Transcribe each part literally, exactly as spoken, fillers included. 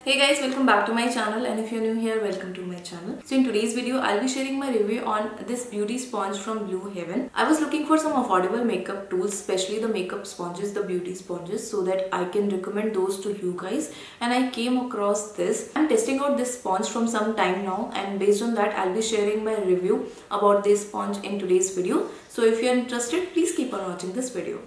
Hey guys, welcome back to my channel, and if you're new here, welcome to my channel. So in today's video, I'll be sharing my review on this beauty sponge from Blue Heaven. I was looking for some affordable makeup tools, especially the makeup sponges, the beauty sponges, so that I can recommend those to you guys, and I came across this. I'm testing out this sponge from some time now, and based on that, I'll be sharing my review about this sponge in today's video. So if you're interested, please keep on watching this video.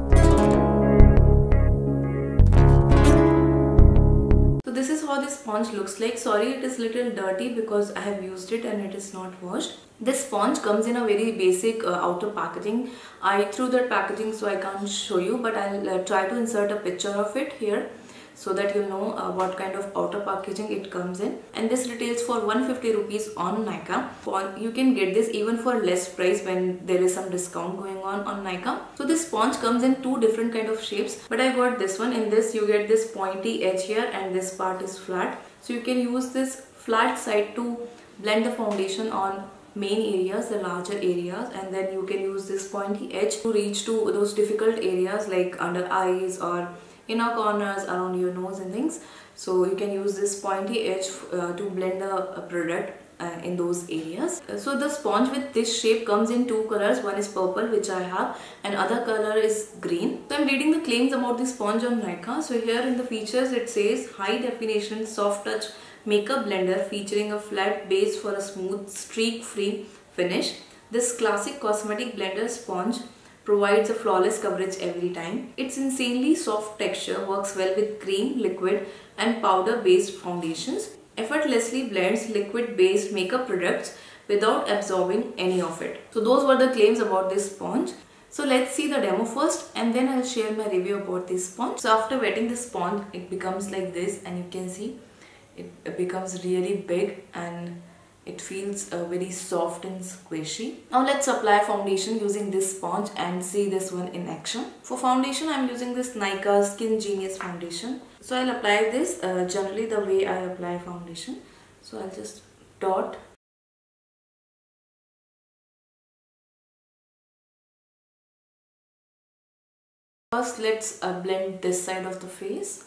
This is how this sponge looks like. Sorry, it is little dirty because I have used it and it is not washed. This sponge comes in a very basic uh, outer packaging. I threw that packaging so I can't show you, but I'll uh, try to insert a picture of it here so that you know uh, what kind of outer packaging it comes in. And this retails for one hundred fifty rupees on Nykaa. You can get this even for less price when there is some discount going on on Nykaa. So this sponge comes in two different kind of shapes, but I got this one. In this you get this pointy edge here and this part is flat. So you can use this flat side to blend the foundation on main areas, the larger areas, and then you can use this pointy edge to reach to those difficult areas like under eyes or inner corners around your nose and things. So you can use this pointy edge uh, to blend the uh, product uh, in those areas. So the sponge with this shape comes in two colors. One is purple, which I have, and other color is green. So I'm reading the claims about this sponge on Nykaa. So here in the features it says high definition soft touch makeup blender featuring a flat base for a smooth streak free finish. This classic cosmetic blender sponge provides a flawless coverage every time. Its insanely soft texture works well with cream, liquid and powder based foundations. Effortlessly blends liquid based makeup products without absorbing any of it. So those were the claims about this sponge. So let's see the demo first and then I'll share my review about this sponge. So after wetting the sponge, it becomes like this, and you can see it becomes really big and it feels uh, very soft and squishy. Now let's apply foundation using this sponge and see this one in action. For foundation, I'm using this Nykaa Skin Genius foundation. So I'll apply this uh, generally the way I apply foundation. So I'll just dot. First, let's uh, blend this side of the face.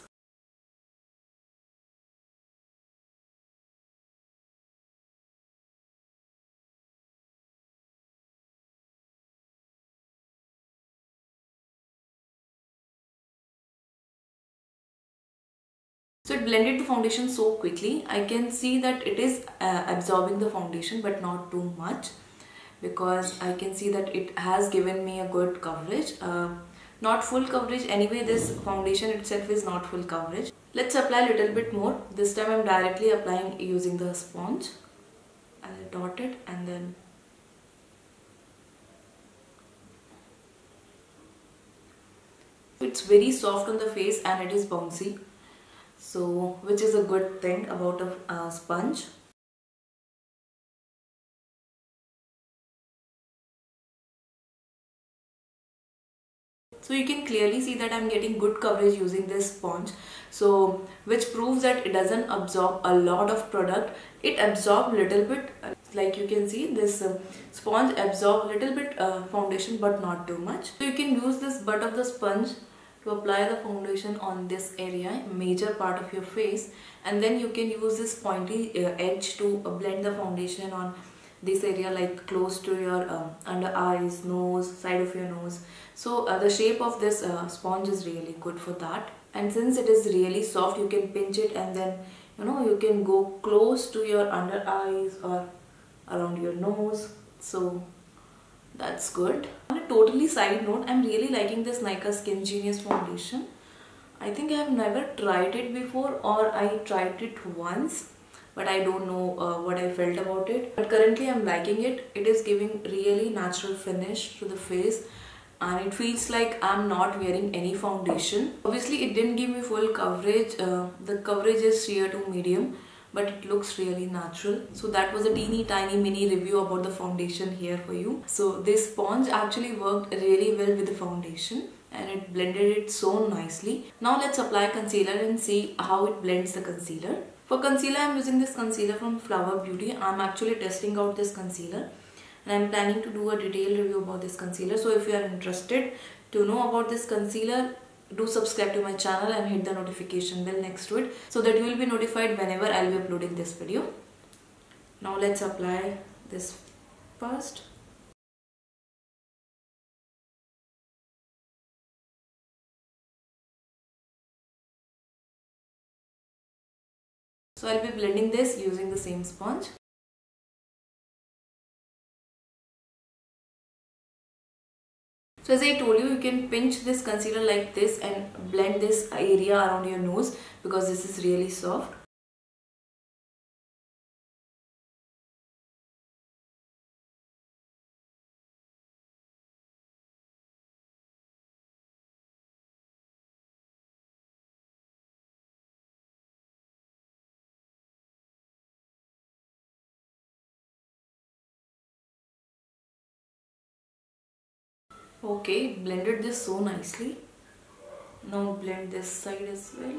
So it blended the foundation so quickly. I can see that it is uh, absorbing the foundation, but not too much, because I can see that it has given me a good coverage. Uh, not full coverage anyway, this foundation itself is not full coverage. Let's apply a little bit more. This time I'm directly applying using the sponge. I'll dot it and then it's very soft on the face and it is bouncy. So, which is a good thing about a uh, sponge. So you can clearly see that I'm getting good coverage using this sponge. So, which proves that it doesn't absorb a lot of product. It absorbs little bit, like you can see this uh, sponge absorbs little bit uh, foundation, but not too much. So you can use this butt of the sponge to apply the foundation on this area, major part of your face, and then you can use this pointy uh, edge to uh, blend the foundation on this area, like close to your um, under eyes, nose, side of your nose. So uh, the shape of this uh, sponge is really good for that, and since it is really soft, you can pinch it and then you know you can go close to your under eyes or around your nose. So that's good. On a totally side note, I'm really liking this Nykaa Skin Genius foundation. I think I have never tried it before, or I tried it once, but I don't know uh, what I felt about it. But currently I'm liking it. It is giving really natural finish to the face and it feels like I'm not wearing any foundation. Obviously it didn't give me full coverage. Uh, the coverage is sheer to medium, but it looks really natural. So that was a teeny tiny mini review about the foundation here for you. So this sponge actually worked really well with the foundation and it blended it so nicely. Now let's apply concealer and see how it blends the concealer. For concealer, I'm using this concealer from Flower Beauty. I'm actually testing out this concealer and I'm planning to do a detailed review about this concealer. So if you are interested to know about this concealer, do subscribe to my channel and hit the notification bell next to it so that you will be notified whenever I'll be uploading this video. Now let's apply this first. So I'll be blending this using the same sponge. So as I told you, you can pinch this concealer like this and blend this area around your nose because this is really soft. Okay, blended this so nicely. Now blend this side as well.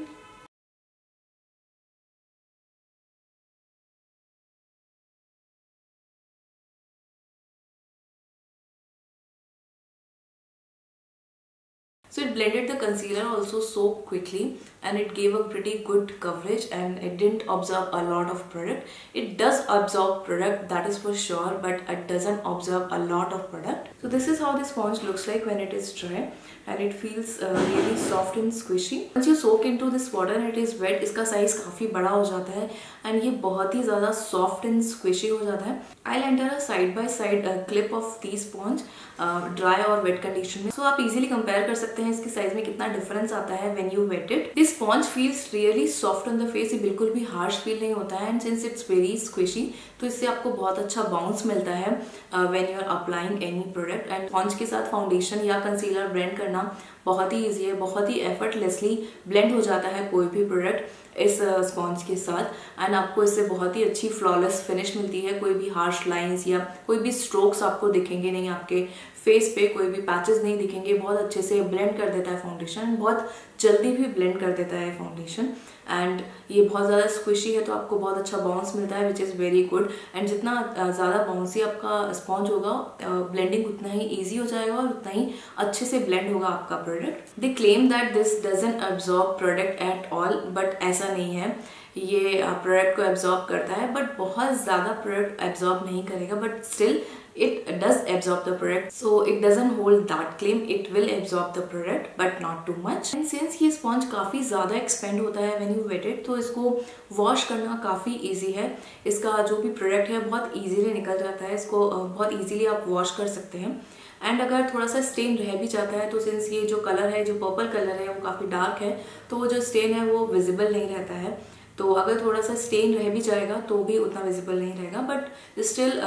So it blended the concealer also so quickly and it gave a pretty good coverage and it didn't absorb a lot of product. It does absorb product, that is for sure, but it doesn't absorb a lot of product. So this is how the sponge looks like when it is dry and it feels uh, really soft and squishy. Once you soak into this water and it is wet, इसका size काफ़ी बड़ा हो जाता है and ये बहुत ही ज़्यादा soft and squishy हो जाता है. I'll enter a side by side uh, clip of the sponge uh, dry और wet condition में. So आप easily compare कर सकते हैं इसके साइज में कितना डिफरेंस आता है when you wet it. This sponge feels really soft on the face. ये बिल्कुल भी harsh feel नहीं होता है and since it's very squishy तो इससे आपको बहुत अच्छा bounce मिलता है uh, when you are applying any product. And sponge के साथ foundation या concealer blend करना बहुत ही easy है, बहुत ही effortlessly blend हो जाता है कोई भी product इस स्पॉन्ज के साथ एंड आपको इससे बहुत ही अच्छी फ्लॉलेस फिनिश मिलती है. कोई भी हार्श लाइंस या कोई भी स्ट्रोक्स आपको दिखेंगे नहीं, आपके फेस पे कोई भी पैचेस नहीं दिखेंगे. बहुत अच्छे से ब्लेंड कर देता है फाउंडेशन, बहुत जल्दी भी ब्लेंड कर देता है फाउंडेशन एंड ये बहुत ज़्यादा स्क्विशी है तो आपको बहुत अच्छा बाउंस मिलता है which is very good. And जितना ज़्यादा बाउंसी आपका स्पॉन्ज होगा ब्लेंडिंग उतना ही ईजी हो जाएगा और उतना ही अच्छे से ब्लेंड होगा आपका product. They claim that this doesn't absorb product at all, but ऐसा नहीं है. ये प्रोडक्ट को एब्जॉर्ब करता है बट बहुत ज़्यादा प्रोडक्ट एब्जॉर्ब नहीं करेगा, but still it does absorb the product, so it doesn't hold that claim. It will absorb the product but not too much. And since ये sponge काफ़ी ज़्यादा expand होता है when you wet it, तो इसको wash करना काफ़ी easy है. इसका जो भी product है बहुत easily निकल जाता है, इसको बहुत easily आप wash कर सकते हैं. एंड अगर थोड़ा सा स्टेन रह भी जाता है तो सिंस ये जो कलर है, जो पर्पल कलर है वो काफ़ी डार्क है तो वो जो स्टेन है वो विजिबल नहीं रहता है. तो अगर थोड़ा सा स्टेन रह भी जाएगा तो भी उतना विजिबल नहीं रहेगा, बट स्टिल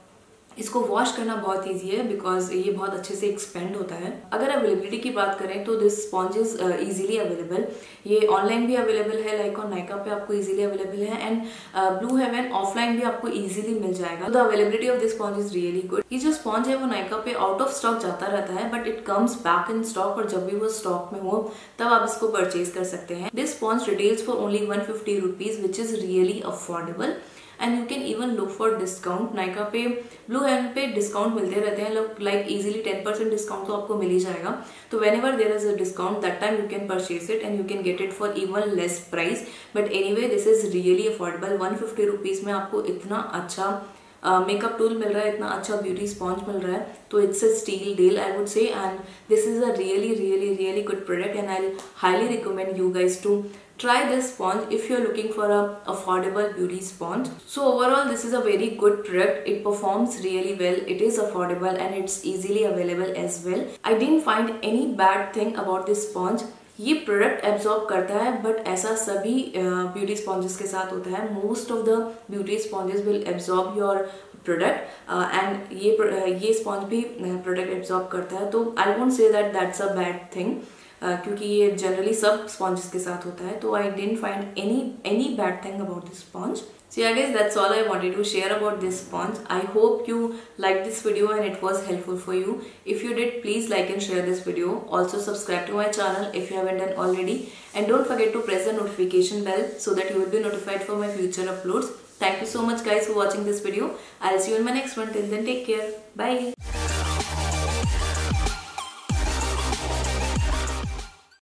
इसको वॉश करना बहुत इजी है बिकॉज ये बहुत अच्छे से एक्सपेंड होता है. अगर अवेलेबिलिटी की बात करें तो this sponge is easily available. ये ऑनलाइन भी अवेलेबल है, लाइक ऑन नायका पे आपको इजीली अवेलेबल है एंड ब्लू हेवन ऑफलाइन भी आपको इजीली मिल जाएगा. The availability of this sponge is really good. ये जो स्पॉन्ज है वो नायका पे आउट ऑफ स्टॉक जाता रहता है but it comes back in stock और जब भी वो स्टॉक में हो तब आप इसको परचेज कर सकते हैं. This sponge retails for only one fifty rupees which is really affordable and you can even look for discount. Nykaa पे, ब्लू हेवन पे डिस्काउंट मिलते रहते हैं, like easily ten percent discount तो आपको मिल ही जाएगा. तो whenever there is a discount that time you can purchase it and you can get it for even less price. But anyway this is really affordable. One fifty rupees में आपको इतना अच्छा makeup tool मिल रहा है, इतना अच्छा beauty sponge मिल रहा है, तो it's a steal deal I would say. And this is a really really really good product and I highly recommend you guys to try this sponge if you're looking for a affordable beauty sponge. So overall this is a very good product. It performs really well, it is affordable and it's easily available as well. I didn't find any bad thing about this sponge. ये product absorb करता है but ऐसा सभी beauty uh, sponges के साथ होता है. Most of the beauty sponges will absorb your product and ये uh, ये स्पॉन्ज भी प्रोडक्ट एब्जॉर्ब करता है. तो I won't say that that's a bad thing क्योंकि ये जनरली सब स्पॉन्जेस के साथ होता है. तो I didn't find any any bad thing about this sponge. So yeah guys, that's all I wanted to share about this sponge. I hope you liked this video and it was helpful for you. If you did, please like and share this video. Also subscribe to my channel if you haven't done already. And don't forget to press the notification bell so that you will be notified for my future uploads. Thank you so much guys for watching this video. I'll see you in my next one. Till then, take care. Bye.